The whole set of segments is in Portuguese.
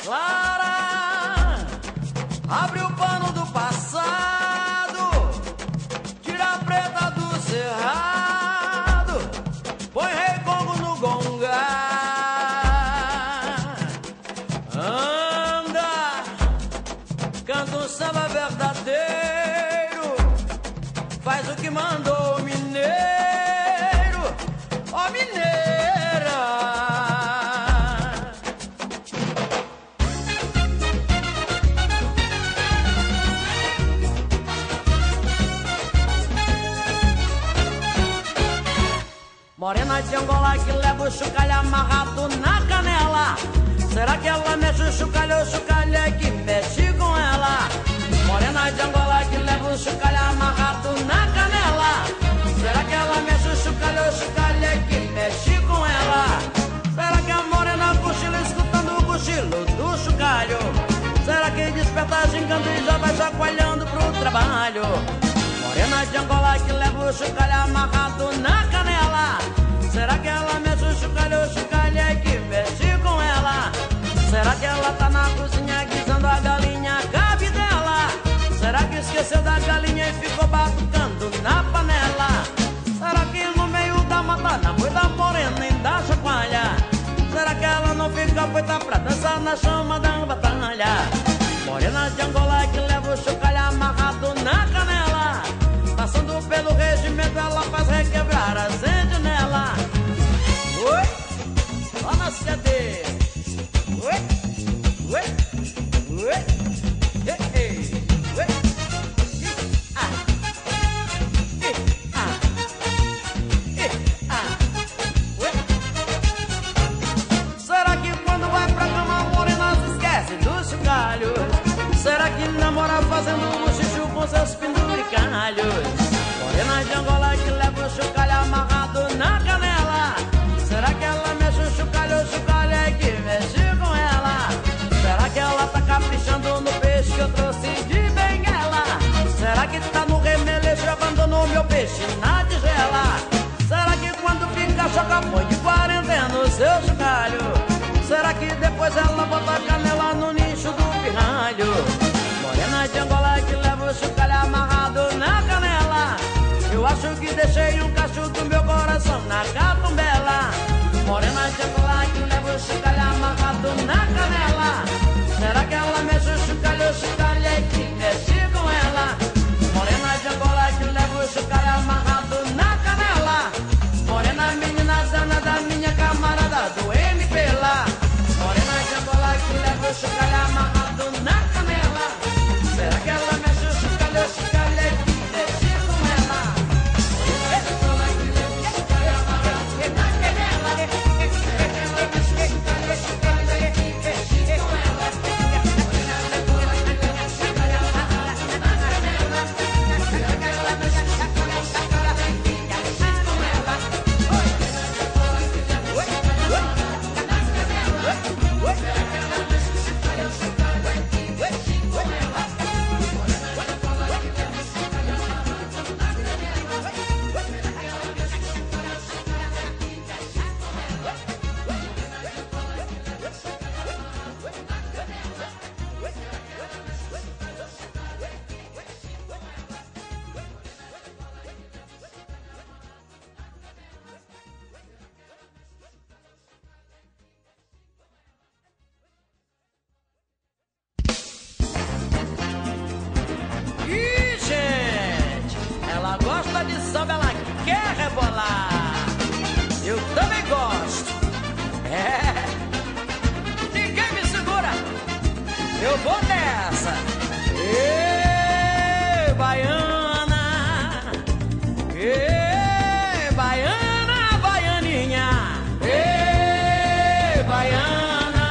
Clara, abre o pano do passado, tira a preta do cerrado, põe Rei Congo no gonga. Anda, canta um samba verdadeiro, faz o que mandou o mineiro, ó mineira. Morena de Angola que leva o chocalho amarrado na canela. Será que ela mexe o chocalho ou o chocalho é que mexe com ela? Morena de Angola que leva o chocalho amarrado na canela. Será que ela mexe o chocalho ou o chocalho é que mexe com ela? Será que a morena cochila escutando o cochilo do chocalho? Será que desperta gingando e já vai chacoalhando pro trabalho? Morena de Angola que leva o chocalho amarrado na canela. Será que ela mexe o chocalho é que mexe com ela? Será que ela tá na cozinha guisando a galinha cabe dela? Será que esqueceu da galinha e ficou batucando na panela? Será que no meio da matana foi da morena e da chacoalha? Será que ela não fica feita pra dançar na chama da batalha? Morena de Angola que leva o chocalho amarrado na canela. Passando pelo regimento ela faz requebrar a sentinela. Oi, ó na CD. Oi, oi, oi, ei, ei, oi, ah, oi. Será que quando vai pra cama a morena se esquece dos chocalhos? Será que namora fazendo bochicho com seus penduricalhos? Morena de Angola que leva o chocalho amarrado na canela. Será que ela mexe o chocalho é que mexe com ela? Será que ela tá caprichando no peixe que eu trouxe de Benguela? Será que tá no remeleixo e abandonou meu peixe na tigela? Será que quando fica choca põe de quarentena o seu chocalho? Será que depois ela bota a canela no nicho do pirralho? Morena de Angola que leva o chocalho amarrado na canela. Eu acho que deixei um cacho do meu coração na catumbela. Morena de Angola que leva o chocalho amarrado na canela. Será que ela mexe o chocalho é que mexe com ela? Morena de Angola que leva o chocalho amarrado na canela. Morena menina danada, minha camarada do MP lá. Morena de Angola que leva o chocalho amarrado na canela. Será que ela mexe o chocalho é que mexe com ela? Morena de Angola que leva o chocalho amarrado na canela. Ih, gente, ela gosta de samba, ela quer rebolar. Eu também gosto. É. Ninguém me segura. Eu vou nessa. Ê, baiana. Ê, baiana, baianinha. Ê, baiana.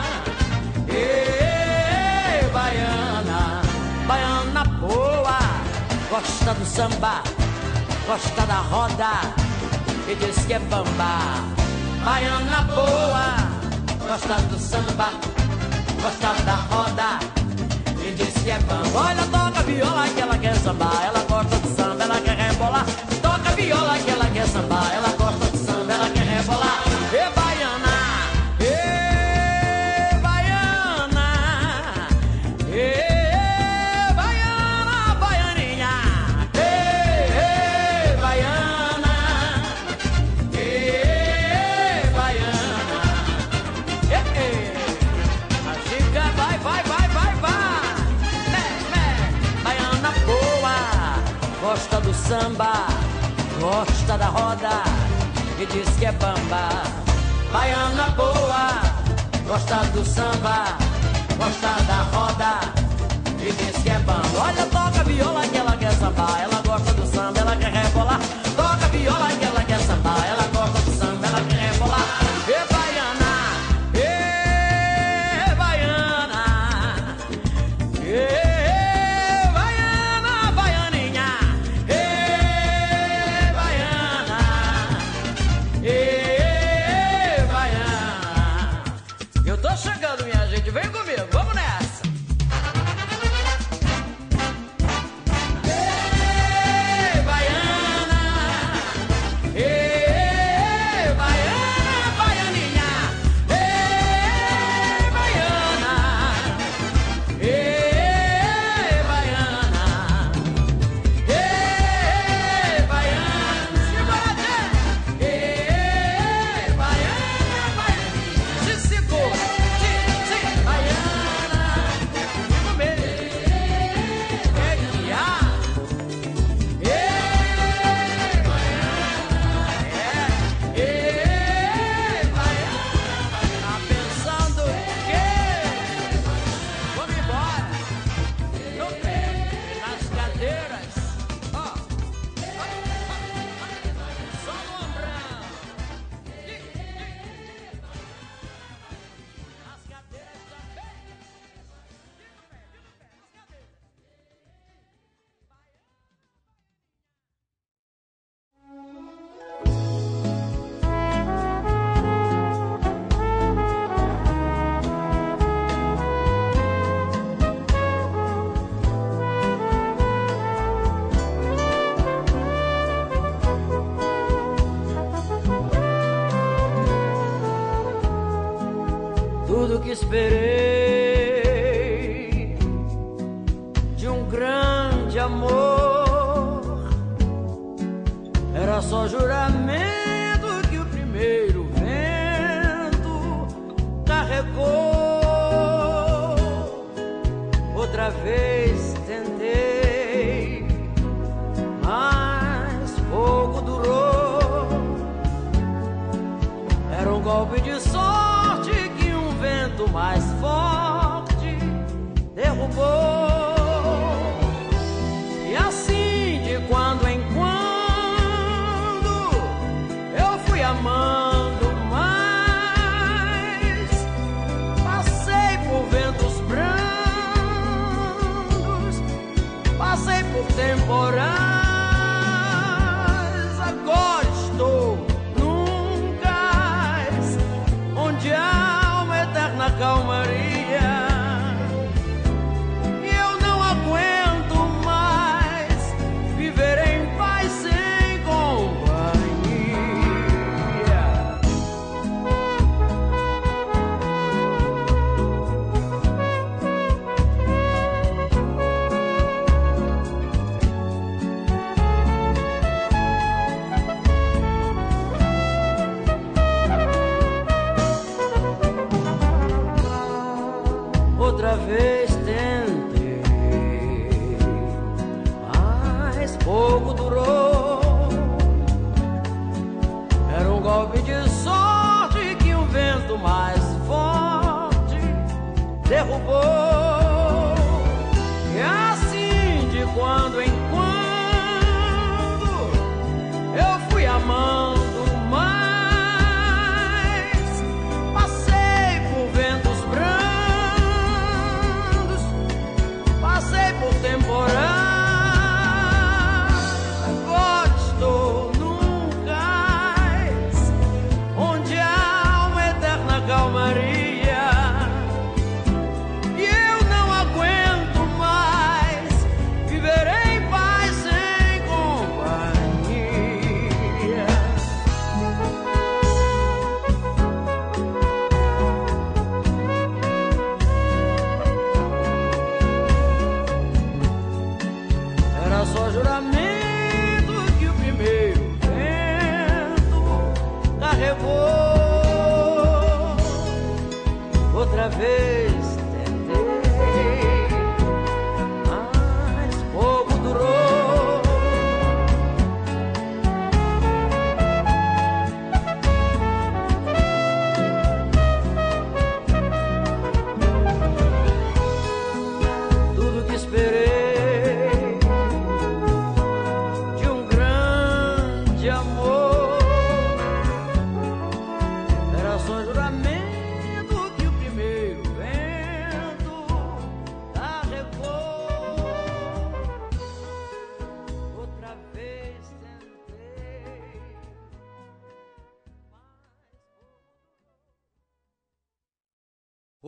Ê, baiana. Baiana boa, gosta do samba, gosta da roda e diz que é bamba. Baiana boa, gosta do samba, gosta da roda e diz que é bamba. Olha, toca viola que ela quer sambar, ela gosta do samba, ela quer rebolar. Toca viola que ela quer sambar, ela gosta do samba, ela quer rebolar. E baiana, e baiana. gosta do samba, gosta da roda e diz que é bamba. Baiana boa, gosta do samba, gosta da roda e diz que é bamba. Olha, toca viola que ela quer sambar, ela gosta do samba, ela quer rebolar. Toca viola que ela quer sambar, ela gosta do samba, ela quer rebolar. E baiana, e baiana, e chegando, minha gente, vem comigo, vamos nessa. Ei, baiana, ei, baiana, baianinha, ei, baiana, ei, baiana, ei, baiana, segura, ei, baiana, baianinha, se segura. Tudo que esperei de um grande amor era só juramento que o primeiro vento carregou. Outra vez tentei, mas pouco durou. Era um golpe de sorte que um vento mais forte derrubou. E assim, de quando em quando, eu fui amando mais. Passei por ventos brancos, passei por temporais. Agora estou num cais onde há uma eterna calmaria. E eu não aguento mais viver em paz sem companhia. Outra vez tentei, mas pouco durou. Era um golpe de sorte que um vento mais forte derrubou. E assim, de quando em quando, eu fui amando mais. Passei por ventos brancos, passei por temporais. Agora estou num cais onde há uma eterna calmaria. E eu não aguento mais viver em paz sem companhia. Era só juramento que o primeiro vento carregou. Outra vez tentei, mas pouco durou.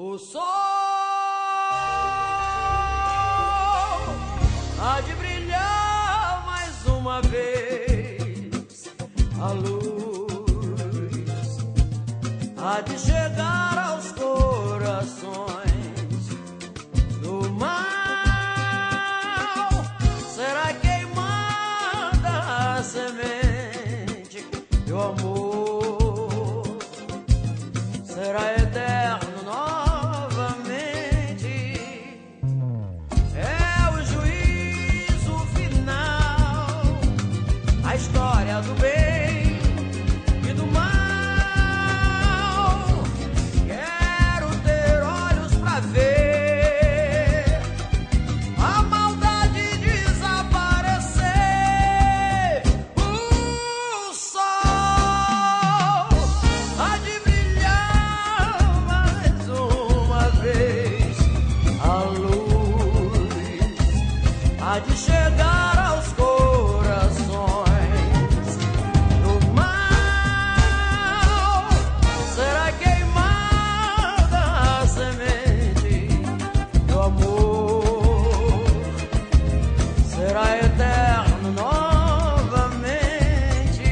O sol há de brilhar mais uma vez, a luz há de chegar aos corações do mal, será queimada a semente do amor, será eterno novamente, é o juízo final, a história do bem e do mal. Quero ter olhos pra ver a maldade desaparecer. O sol há de brilhar mais uma vez, a luz há de chegar aos corações do mal, será queimada a semente do amor, será eterno novamente.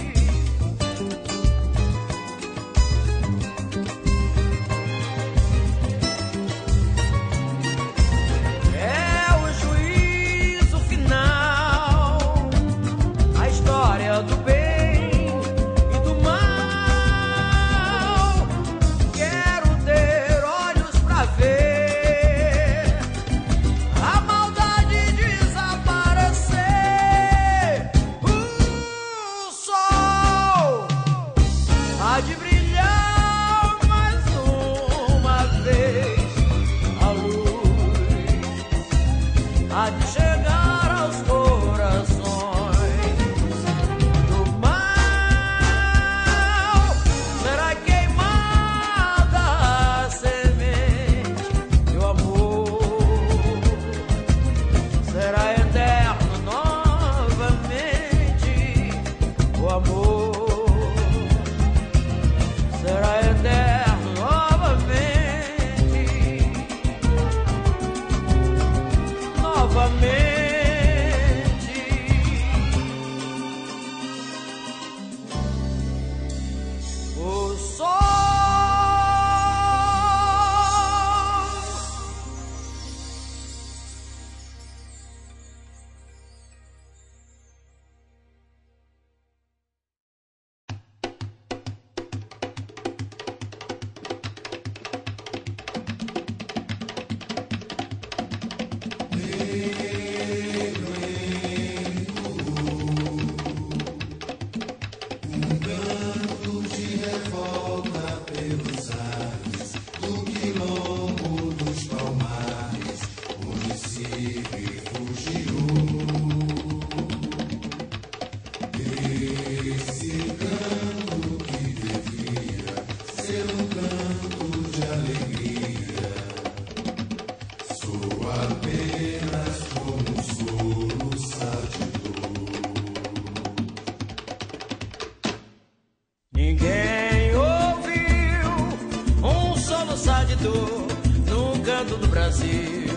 É o juízo final, a história do bem e do mal. Quero ter olhos pra ver a maldade desaparecer. O sol há de brilhar mais uma vez, a luz há de chegar aos corações do mal, será queimada a semente do amor, será eterno novamente. O amor será eterno novamente, novamente. O sol ninguém ouviu um soluçar de dor no canto do Brasil.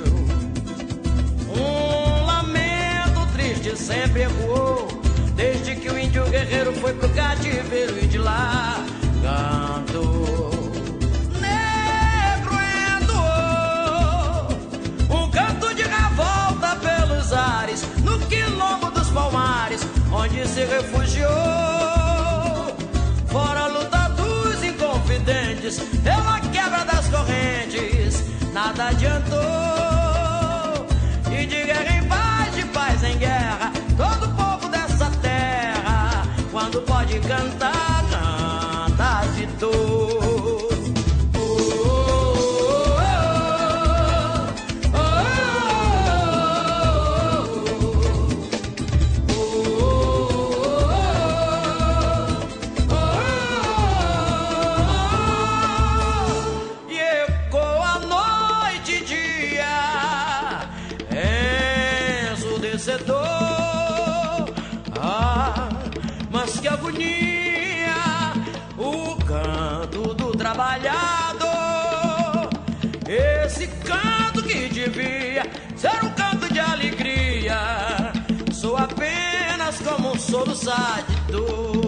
Um lamento triste sempre ecoou desde que o índio guerreiro foi pro cativeiro e de lá cantou. Negro entoou um canto de revolta pelos ares no quilombo dos Palmares, onde se refugiou. Fora a luta dos inconfidentes, pela quebra das correntes, nada adiantou. E de guerra em paz, de paz em guerra, todo povo dessa terra, quando pode cantar, canta de dor. E ecoa a noite e dia, ensurdecedor. Ah, mas que agonia esse canto que devia ser um canto de alegria, sou apenas como um soluçar de dor.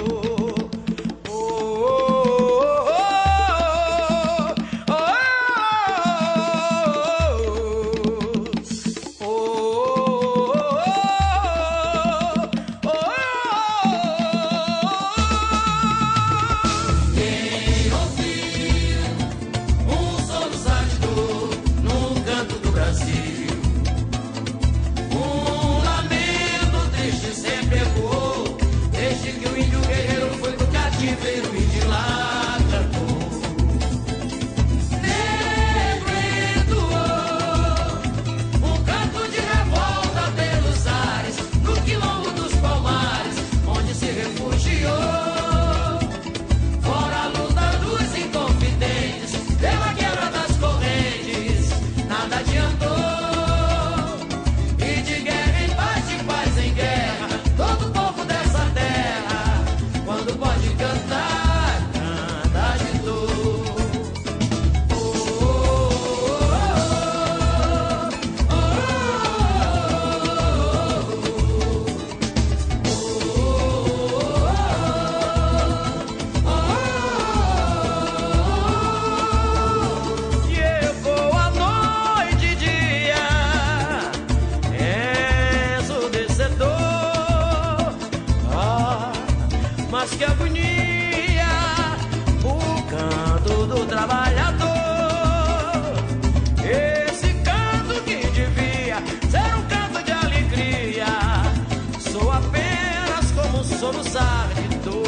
Mas que agonia, o canto do trabalhador. Esse canto que devia ser um canto de alegria, sou apenas como um soluçar de dor.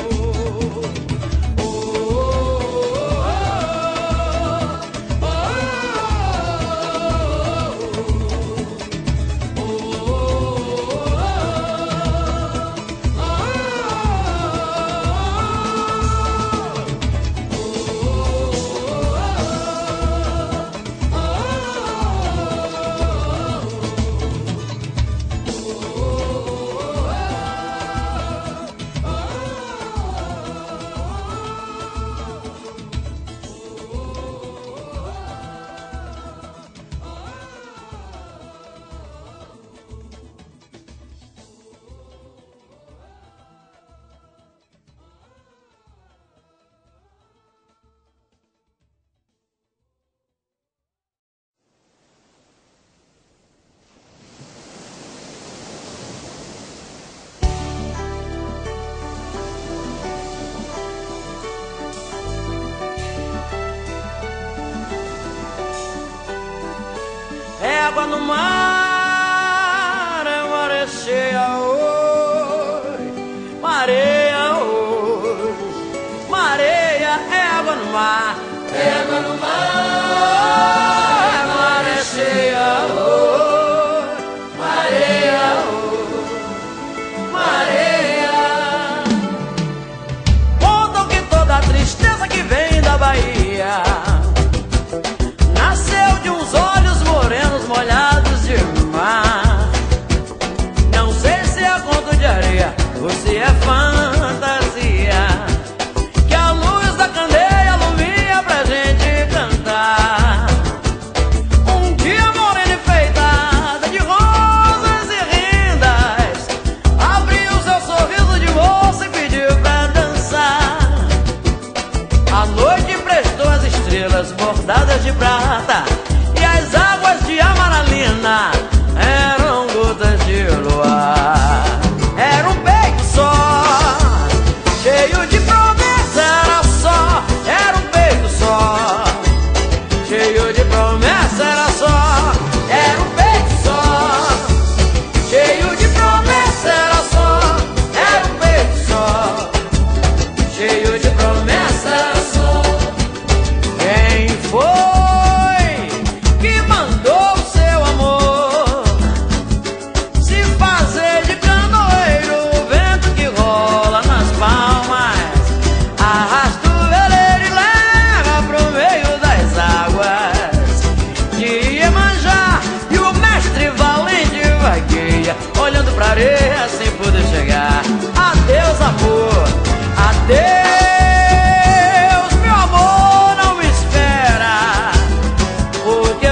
Água no mar, é maré cheia hoje, mareia hoje, mareia, é água no mar, é água no mar, é maré cheia hoje, mareia hoje, mareia. Contam que toda a tristeza que vem da Bahia nasceu de uns olhos morenos molhados de mar. Não sei se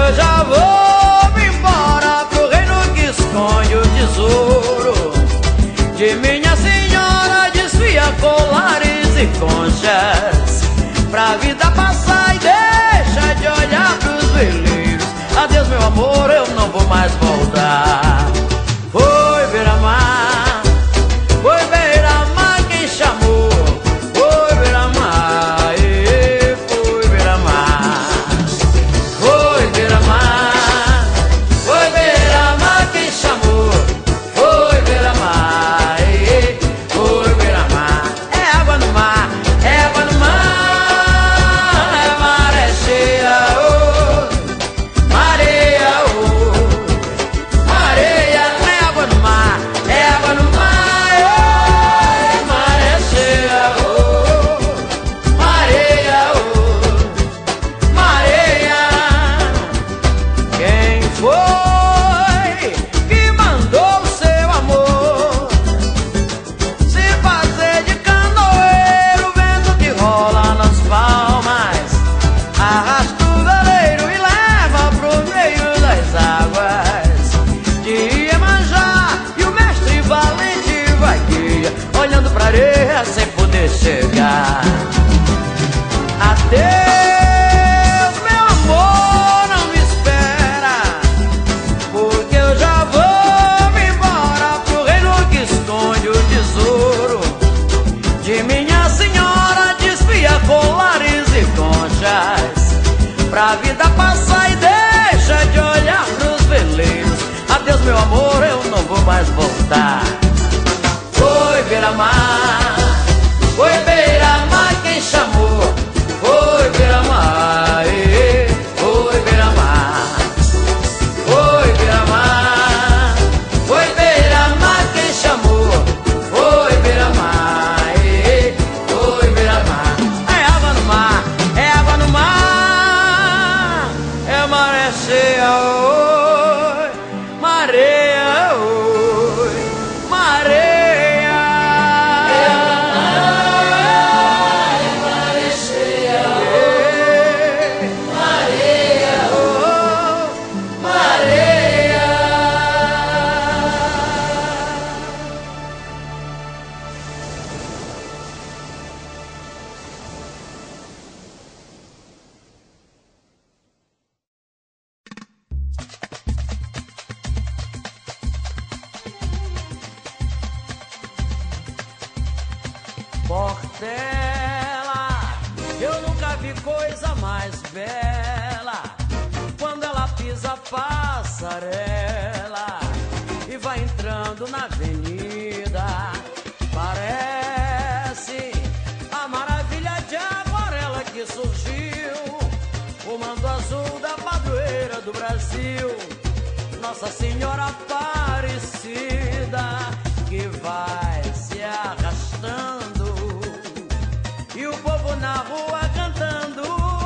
eu já vou me embora pro reino que esconde o tesouro de minha senhora. Desfia colares e conchas pra vida passar e deixa de olhar pros veleiros. Adeus meu amor, eu não vou mais voltar. Foi beira-mar, foi beira-mar quem chamou. Foi beira-mar, foi beira-mar. Foi beira-mar, foi beira-mar quem chamou. Foi beira-mar, foi beira-mar. É água no mar, é água no mar. É maré cheia, oh, mareia, oh, mareia. É água no mar, é água no mar. Oh, maré cheia, oh, mareia, oh, mareia. Quem foi que mandou seu amor se fazer de canoeiro? Vento que rola nas palmas arrasta o veleiro e leva pro meio das águas de Iemanjá. E o mestre valente vai guia, olhando pra areia sem poder chegar. Adeus, meu amor, não me espera, porque eu já vou me embora pro reino que esconde o tesouro de minha senhora. Desfia colares e conchas pra vida passar e deixa de olhar pros veleiros. Adeus meu amor, eu não vou mais voltar. Foi beira-mar, foi beira-mar quem chamou. Foi beira-mar, foi beira-mar. Foi beira-mar, foi beira-mar quem chamou. Foi beira-mar, foi beira-mar. É água no mar, é água no mar. É maré cheia, oi, mareia, oi, mareia. Portela, eu nunca vi coisa mais bela. Quando ela pisa a passarela e vai entrando na avenida, parece a maravilha de aquarela que surgiu, o manto azul da padroeira do Brasil, Nossa Senhora Aparecida, que vai se arrastando e o povo na rua cantando.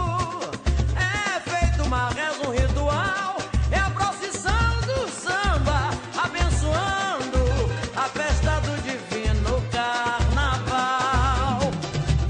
É feito uma reza, um ritual, é a procissão do samba, abençoando a festa do divino carnaval.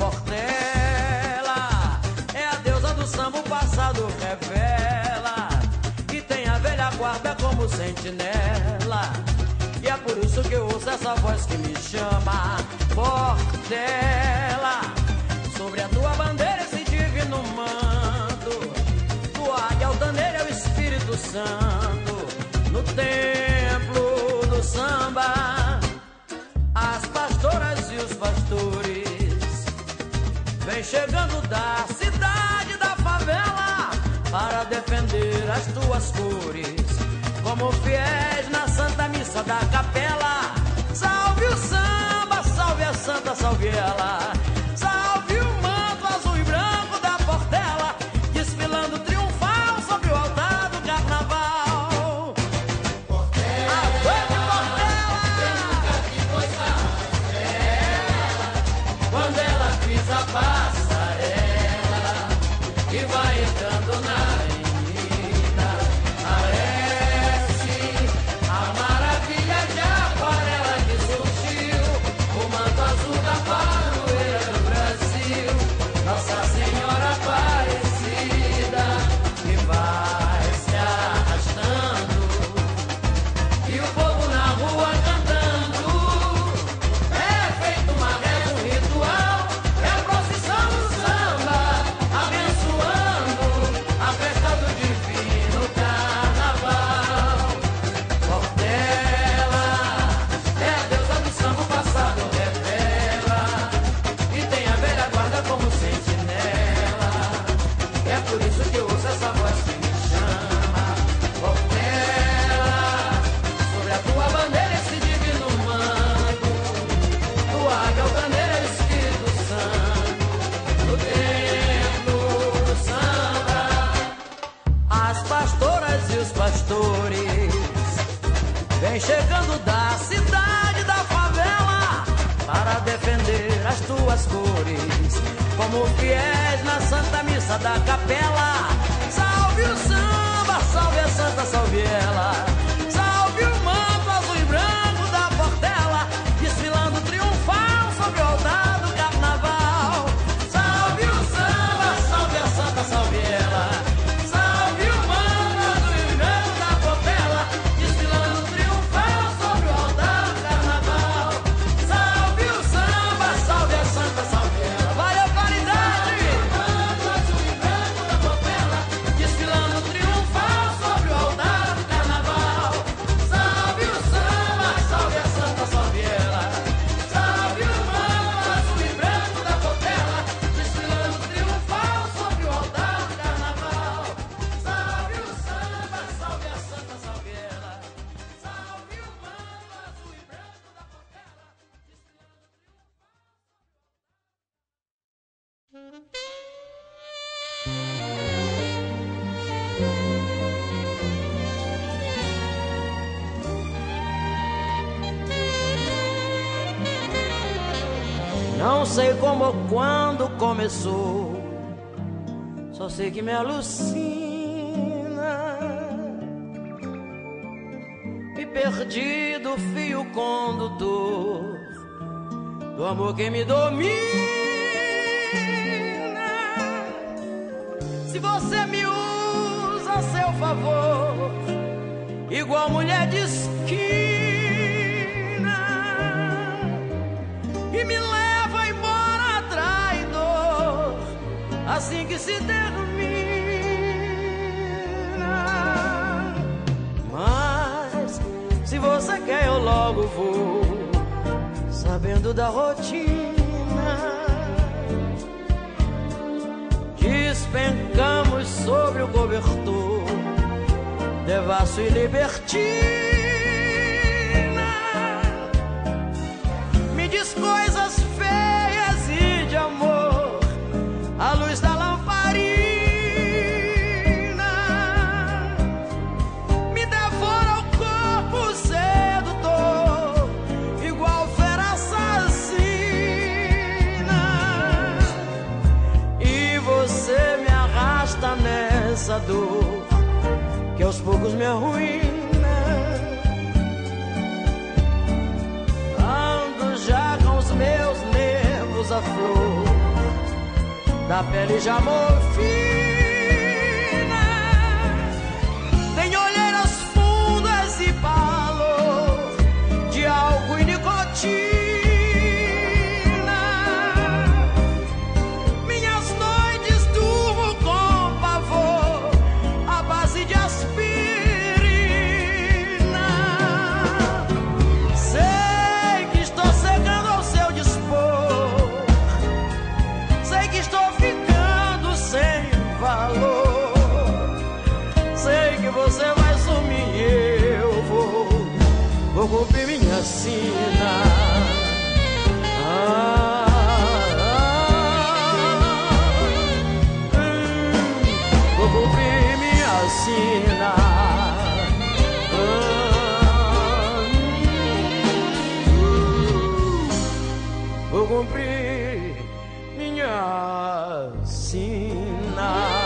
Portela é a deusa do samba, o passado revela, e tem a velha guarda como sentinela. E é por isso que eu ouço essa voz que me chama. Portela, sobre a tua bandeira esse divino manto, tua águia altaneira é o Espírito Santo. No templo do samba, as pastoras e os pastores vem chegando da cidade, da favela, para defender as tuas cores, como fiéis na Santa Missa da Capela. Salve o samba, salve a santa, salve ela. Salve o manto azul e branco da Portela, desfilando triunfal sobre o altar do carnaval. Portela, avante Portela, nunca vi coisa bela. Quando ela pisa a passarela e vai entrando na avenida, parece a maravilha de aquarela que surgiu, o manto azul da padroeira do pastoras e os pastores vem chegando da cidade, da favela, para defender as tuas cores, como fiéis na Santa Missa da Capela. Salve o samba, salve a Santa, salve ela. Salve o manto azul e branco da Portela, desfilando triunfal sobre o altar do Carnaval. Salve o samba, salve a Santa, salve ela. Salve o manto azul e branco da Portela, desfilando triunfal sobre o altar do Carnaval. Salve o samba, salve a Santa, salve ela. Valeu, qualidade! Manto azul e branco da Portela, desfilando triunfal sobre o altar do Carnaval. Salve o samba, salve a Santa, salve ela. Salve o manto azul e branco da Portela, desfilando triunfal sobre o altar do Carnaval. Salve o samba, salve a Santa, salve ela. Salve o manto azul e branco da Portela, não sei como ou quando começou, só sei que me alucina. Me perdi do fio condutor do amor que me domina. Se você me usa a seu favor, igual mulher de esquina, e me leva embora traidor, assim que se termina. Mas se você quer eu logo vou, sabendo da rotina. Despencamos sobre o cobertor, devasso e libertina. Me diz coisas feias e de amor, à luz da lamparina. Me devora o corpo sedutor, igual fera assassina. E você me arrasta nessa dor que aos poucos me arruína. Ando já com os meus nervos à flor, da pele já morfina. Tem olheiras fundas e valor de álcool e nicotina. Minhas noites durmo com pavor à base de aspirina. Sei que estou cegando ao seu dispor, sei que estou ficando sem valor, sei que você vai sumir e eu vou cumprir minha sina. Vou cumprir minha sina. Vou cumprir minha sina.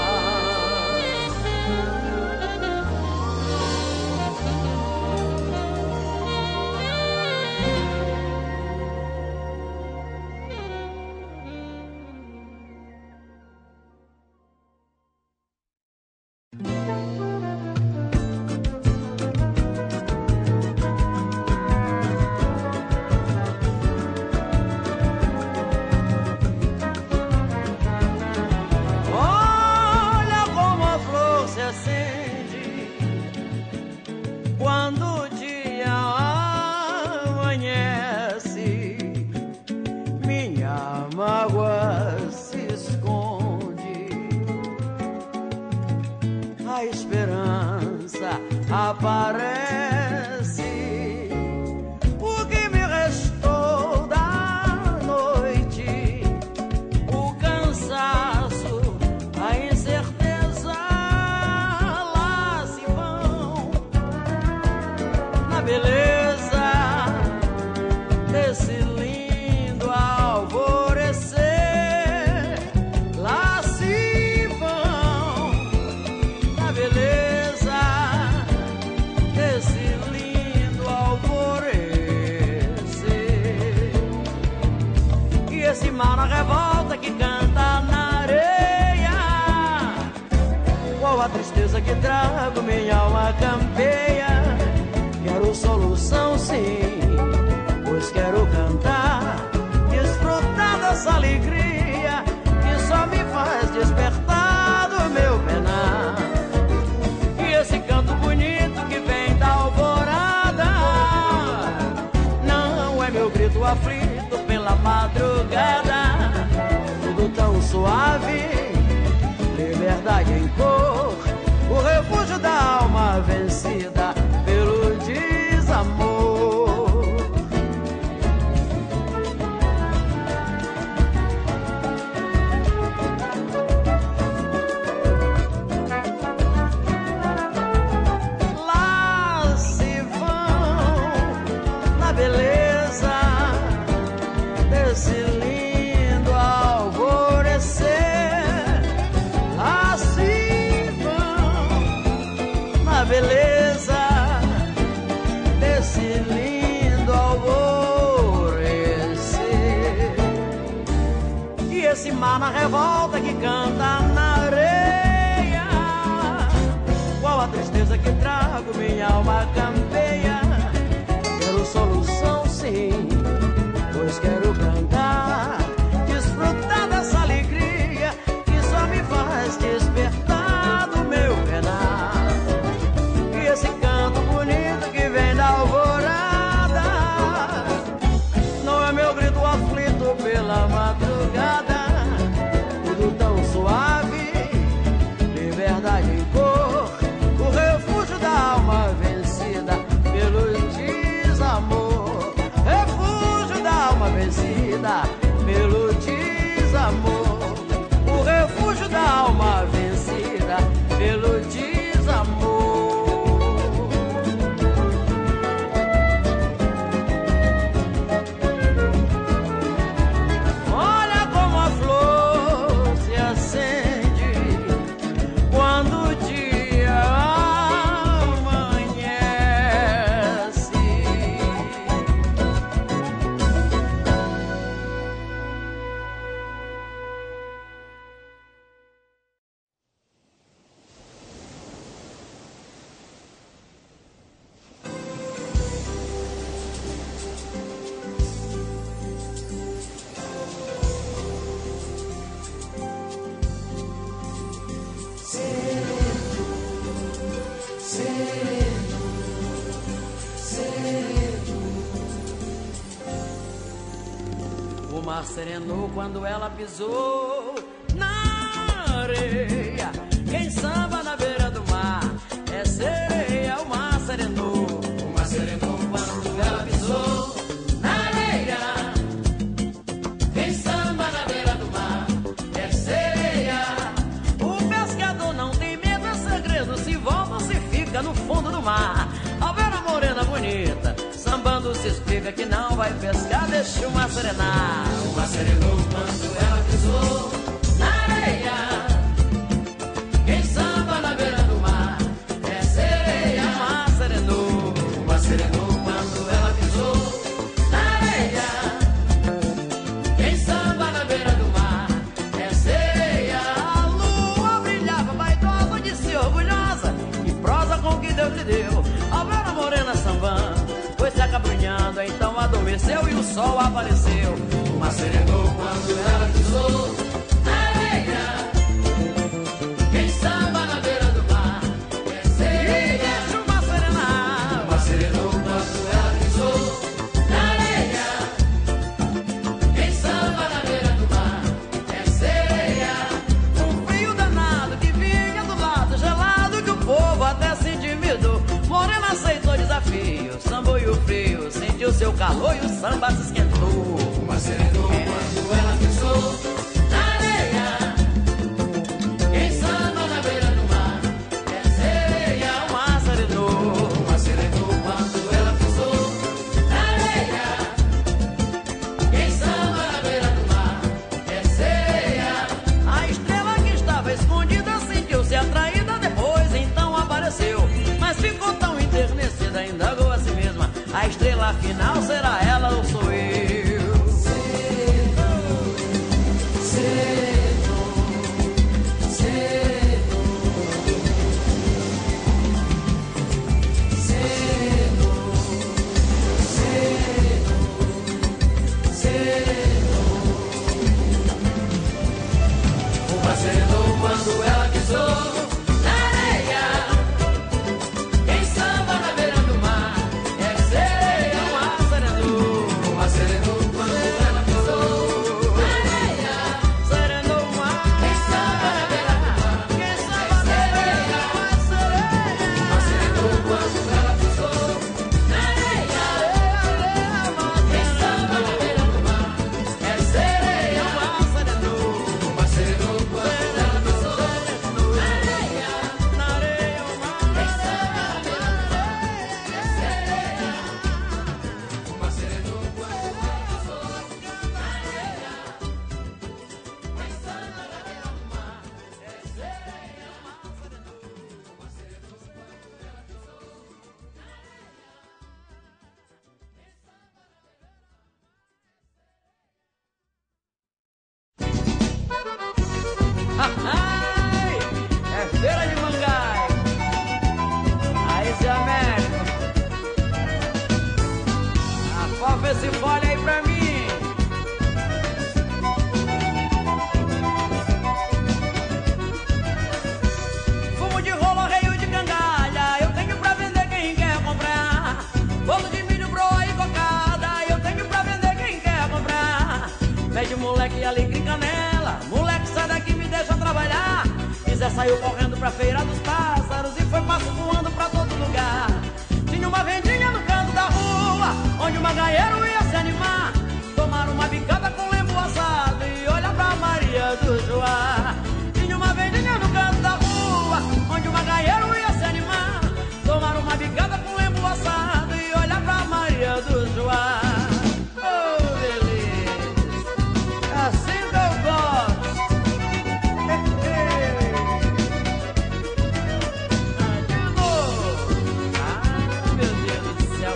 Olha como a flor se acende quando o dia amanhece. Minha mágoa se esconde, a esperança aparece. O que me restou da noite, o cansaço, a incerteza lá que trago, minha alma campeia. Quero solução sim, pois quero cantar, desfrutar dessa alegria que só me faz despertar do meu penar. E esse canto bonito que vem da alvorada não é meu grito aflito pela madrugada. Tudo tão suave, liberdade em cor, o refúgio da alma vencida pelo desamor. Lá se vão na beleza desse lindo alvorecer. Lá se vão na beleza desse lindo alvorecer. E esse mar na revolta que canta na areia, qual a tristeza que trago, minha alma campeia. Quero solução sim, pois quero cantar, desfrutar dessa alegria que só me faz despertar do meu penar. E esse canto bonito que vem da alvorada não é meu grito aflito pela madrugada. Tudo tão suave, liberdade em cor, o refúgio da alma vencida pelo desamor. Refúgio da alma vencida pelo desamor. O refúgio da alma vencida pelo desamor. Olha como a flor se acende quando o dia amanhece. O mar serenou quando ela pisou na areia. Quem samba na beira do mar é sereia. O mar serenou. O mar serenou quando ela pisou na areia. Quem samba na beira do mar é sereia. O pescador não tem medo, é segredo. Se volta ou se fica no fundo do mar. Ao ver a morena bonita sambando se explica que não vai pescar, deixa o mar serenar. O mar serenou quando ela pisou na areia. Quem samba na beira do mar é sereia. O mar serenou. O mar serenou quando ela pisou na areia. Quem samba na beira do mar é sereia. A lua brilhava vaidosa, disse orgulhosa, que prosa com que Deus lhe deu. Ao ver a morena sambando, foi se acabrunhando, então adormeceu e o sol apareceu. O mar serenou quando ela pisou na areia. Quem samba na beira do mar é sereia. E deixa o mar serenar. O mar serenou quando ela pisou na areia. Quem samba na beira do mar é sereia. Um frio danado que vinha do lado gelado, que o povo até se intimidou. Morena aceitou o desafio, sambou e o frio sentiu seu calor e o samba se esquentou. O mar serenou quando ela pisou na areia. Quem samba na beira do mar é sereia. O mar serenou. O mar serenou quando ela pisou na areia. Quem samba na beira do mar é sereia. A estrela que estava escondida sentiu-se atraída, depois então apareceu, mas ficou tão enternecida, indagou a si mesma: a estrela final será ela ou sou eu? saiu correndo pra feira dos pássaros e foi passo voando pra todo lugar. Tinha uma vendinha no canto da rua, onde o maganheiro ia se animar, tomar uma bicada com lembo assado e olhar pra Maria do Joá. Tinha uma vendinha no canto da rua, onde o maganheiro ia se animar, tomar uma bicada com lembo assado e olhar pra Maria do Joá. Oh, beleza, assim que eu gosto. De novo. Meu Deus do céu.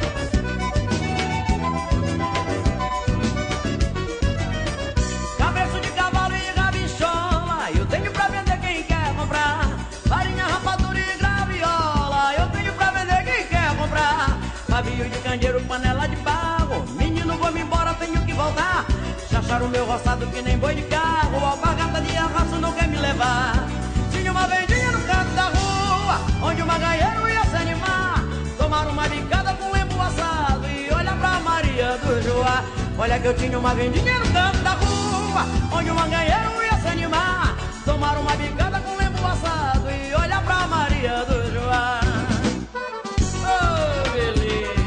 Cabeça de cavalo e rabichola, eu tenho pra vender quem quer comprar. Farinha, rapadura e graviola, eu tenho pra vender quem quer comprar. Pavio de candeeiro, panela de barro, menino, vou-me embora, tenho que voltar. Chacharam o meu roçado que nem boi de carro, alpargata de arrasto não quer me levar. Tinha uma vendinha no canto da rua, onde o maganheiro ia se animar, tomar uma bicada com lembo assado e olhar pra Maria do Joá. Olha que eu tinha uma vendinha no canto da rua, onde o maganheiro ia se animar, tomar uma bicada com lembo assado e olhar pra Maria do Joá. Oh, beleza.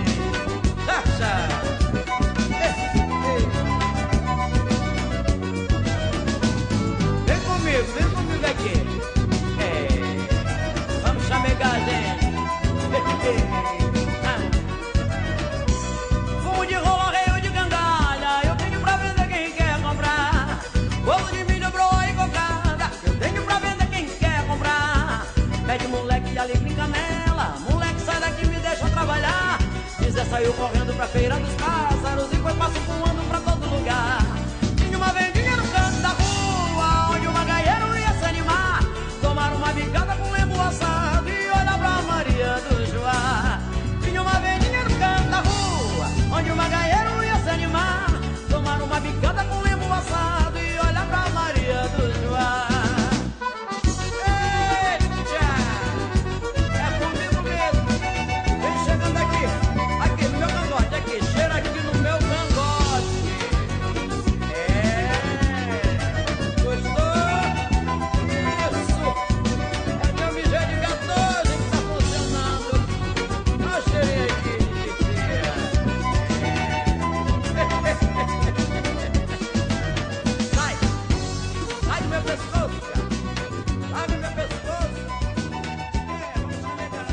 Vem comigo aqui. Vamos chamegar, gente. Fumo de rola, arreio de gangalha, eu tenho pra vender quem quer comprar. Bolo de milho, broa e cocada, eu tenho pra vender quem quer comprar. Pede moleque de alecrim canela, moleque sai daqui, me deixa trabalhar. Zé saiu correndo pra feira dos pássaros e foi passo voando pra todo lugar. Tinha uma vendinha no canto da rua, onde o maganheiro ia se animar, tomar uma bicada com lembo assado e olhar pra Maria do Joá. Tinha uma vendinha no canto da rua, onde o maganheiro ia se animar, tomar uma bicada com lembo assado e olhar pra Maria do Joá. Eita, é comigo mesmo. Vem chegando aqui, aqui no meu cangote, aqui, cheira aqui no meu cangote. Gostou? Isso, é meu mijar de 14 que tá funcionando. Olha o cheirinho aqui, titia. Sai do meu pescoço, cara. Sai do meu pescoço. Vamos chamegar.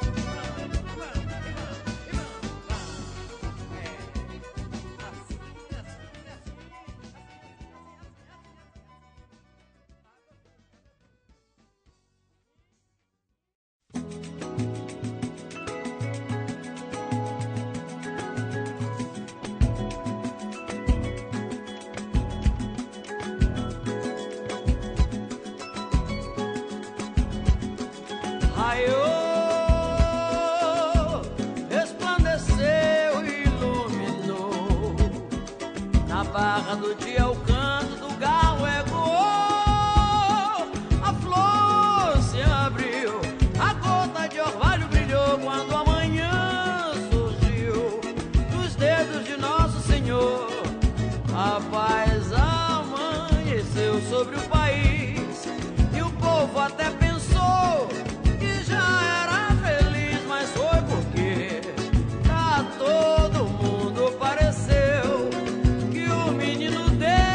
Raiou, resplandeceu e iluminou. Na barra do dia o canto do galo ecoou. A flor se abriu, a gota de orvalho brilhou quando a manhã surgiu dos dedos de Nosso Senhor. A paz amanheceu sobre o país e o povo até pensou que já era feliz, mas foi porque pra todo mundo pareceu que o menino Deus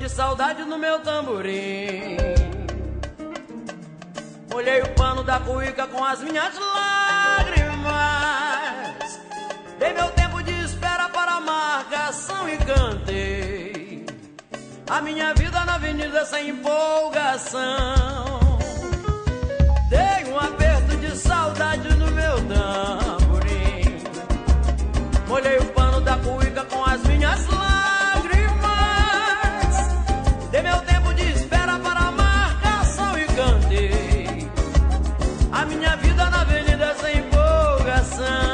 saudade no meu tamborim. Molhei o pano da cuíca com as minhas lágrimas. Dei meu tempo de espera para a marcação e cantei a minha vida na avenida sem empolgação. Dei um aperto de saudade no meu tamborim. Molhei o pano da cuíca com as minhas lágrimas. Dei meu tempo de espera para a marcação e cantei a minha vida na avenida sem empolgação.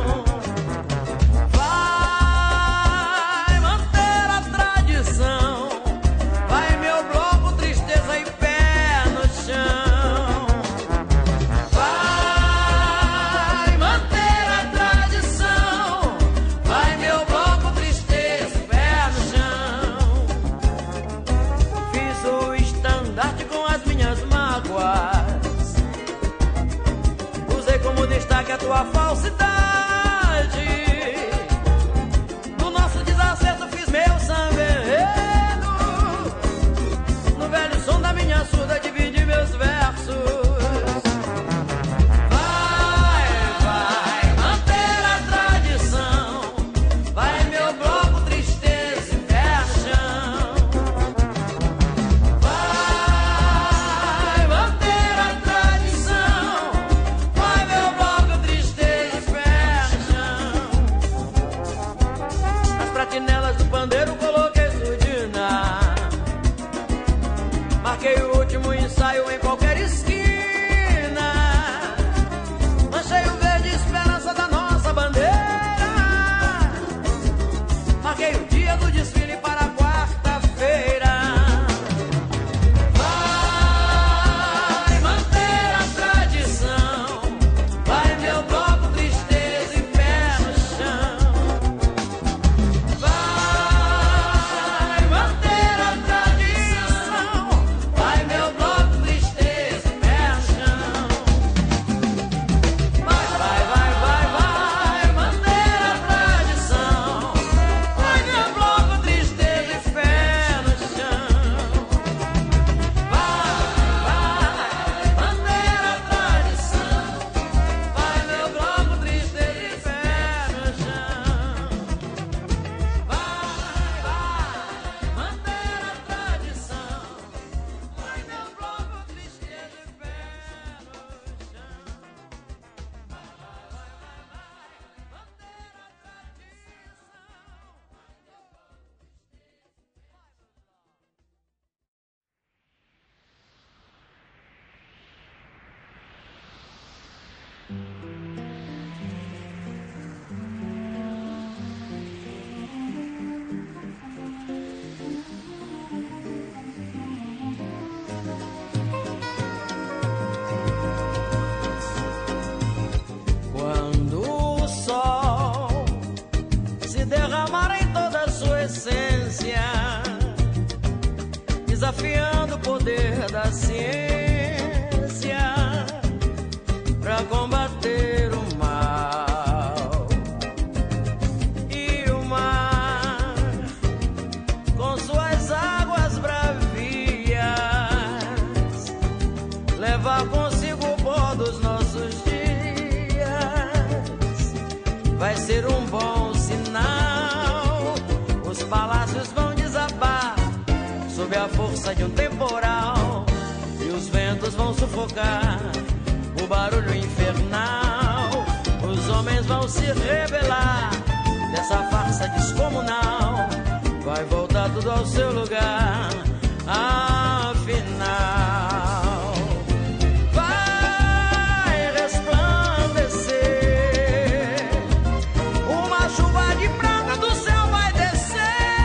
Vai manter a tradição, vai meu bloco, tristeza e pé no chão. Vai manter a tradição, vai meu bloco, tristeza e pé no chão. Fiz o estandarte com as minhas mágoas, usei como destaque a tua falsidade. No nosso desacerto fiz meu samba enredo, no velho som da minha surda dividi meus versos. Vai manter a tradição, vai meu bloco, tristeza e pé no chão. Vai manter a tradição, vai meu bloco, tristeza e pé no chão. Nas pratinelas do pandeiro coloquei surdina, marquei o último ensaio em qualquer esquina. Manchei o verde esperança da nossa bandeira, marquei o dia do desfile para quarta-feira. Vai manter a tradição, vai meu bloco, tristeza e pé no chão. Vai manter a tradição, vai meu bloco, tristeza e pé no chão. Vai manter a tradição, vai meu bloco, tristeza e pé no chão. Vai manter a tradição, vai meu bloco, tristeza e pé no chão. Vai manter a tradição, vai meu bloco, tristeza e pé no Quando o sol se derramar em toda a sua essência, desafiando o poder da ciência para combater o mal, e o mar com suas águas bravias levar consigo o pó dos nossos dias, vai ser um bom sinal. Os palácios vão desabar sob a força de um temporal, e os ventos vão sufocar o barulho infernal. Os homens vão se rebelar dessa farsa descomunal, vai voltar tudo ao seu lugar, afinal. Vai resplandecer, uma chuva de prata do céu vai descer,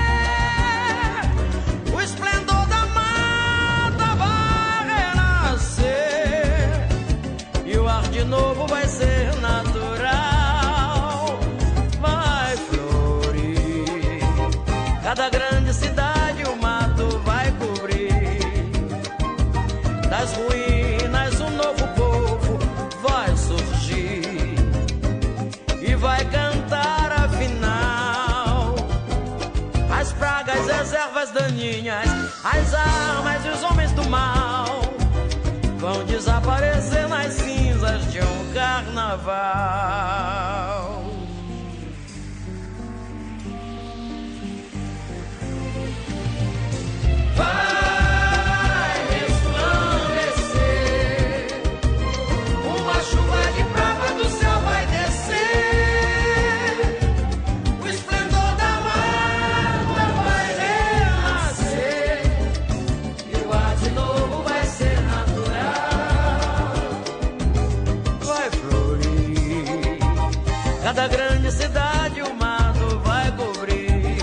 o esplendor da mata vai renascer, e o ar de novo vai ser natural, vai florir. Cada grande cidade o mato vai cobrir, das ruínas um novo povo vai surgir e vai cantar afinal as pragas e as ervas daninhas as armas e os homens do mal vão desaparecer nas cinzas de um carnaval. Vai resplandecer, uma chuva de prata do céu vai descer, o esplendor da mágoa vai renascer, e o ar de novo vai ser natural. Vai florir cada grande cidade, o mato vai cobrir,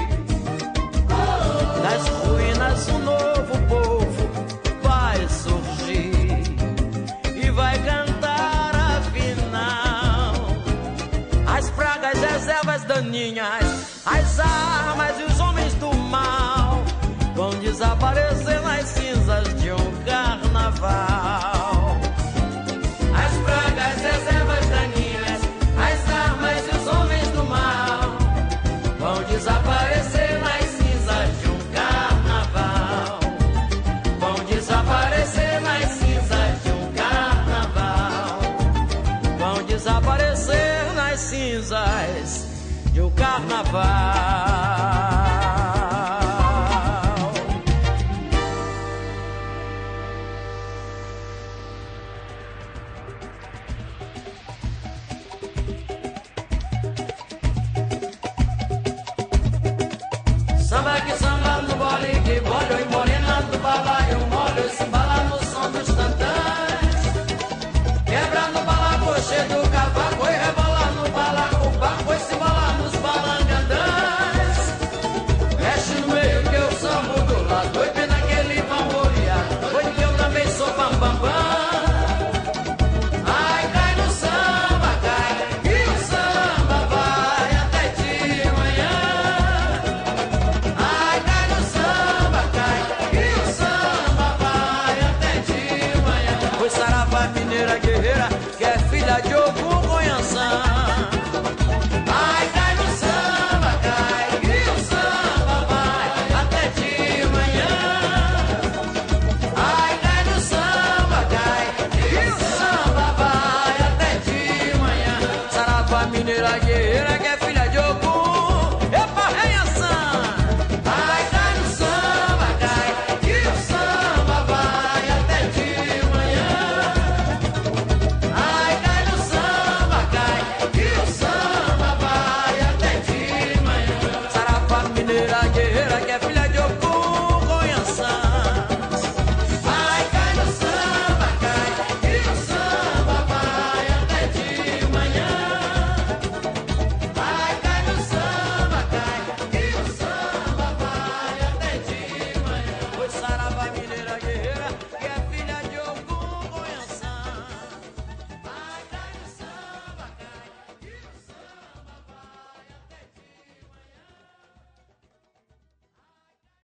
das ruínas um novo povo vai surgir e vai cantar afinal. As pragas e as ervas daninhas, as armas e os homens do mal vão desaparecer nas cinzas de um carnaval. As pragas e as ervas daninhas, as armas e os homens do mal vão desaparecer nas cinzas de um carnaval. Vão desaparecer nas cinzas de um carnaval. Vão desaparecer nas cinzas de um carnaval.